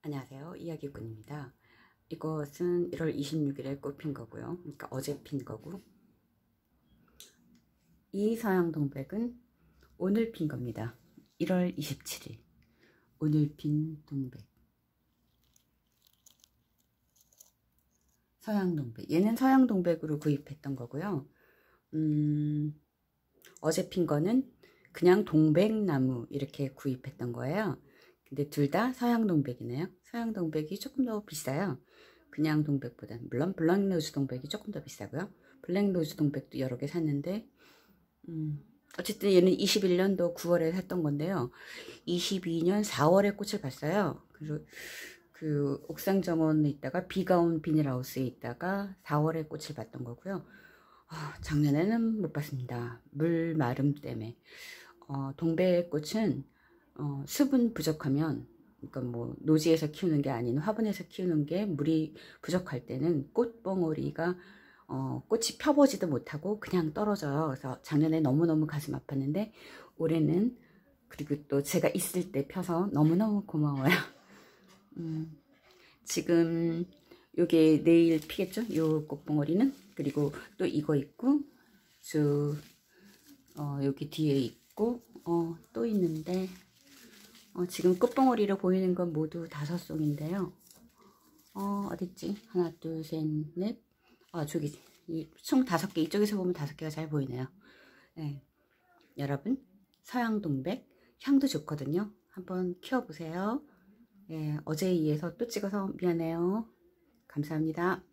안녕하세요. 이야기꾼입니다. 이것은 1월 26일에 꽃 핀 거고요. 그러니까 어제 핀 거고, 이 서양동백은 오늘 핀 겁니다. 1월 27일 오늘 핀 동백, 서양동백. 얘는 서양동백으로 구입했던 거고요. 어제 핀 거는 그냥 동백나무 이렇게 구입했던 거예요. 근데 둘 다 서양동백이네요. 서양동백이 조금 더 비싸요. 그냥 동백보다. 물론 블랙로즈 동백이 조금 더 비싸고요. 블랙로즈 동백도 여러 개 샀는데 어쨌든 얘는 21년도 9월에 샀던 건데요. 22년 4월에 꽃을 봤어요. 그리고 그 옥상 정원에 있다가 비가 온 비닐하우스에 있다가 4월에 꽃을 봤던 거고요. 작년에는 못 봤습니다. 물 마름 때문에. 동백꽃은 수분 부족하면, 그러니까 뭐 노지에서 키우는 게 아닌 화분에서 키우는 게 물이 부족할 때는 꽃봉오리가 꽃이 펴보지도 못하고 그냥 떨어져요. 그래서 작년에 너무너무 가슴 아팠는데 올해는, 그리고 또 제가 있을 때 펴서 너무너무 고마워요. 지금 요게 내일 피겠죠? 요 꽃봉오리는. 그리고 또 이거 있고 여기 뒤에 있고 또 있는데 지금 꽃봉오리로 보이는 건 모두 5송인데요. 어딨지? 하나, 둘, 셋, 넷. 저기 총 5개. 이쪽에서 보면 5개가 잘 보이네요. 네. 여러분, 서양동백 향도 좋거든요. 한번 키워보세요. 네, 어제에 이어서 또 찍어서 미안해요. 감사합니다.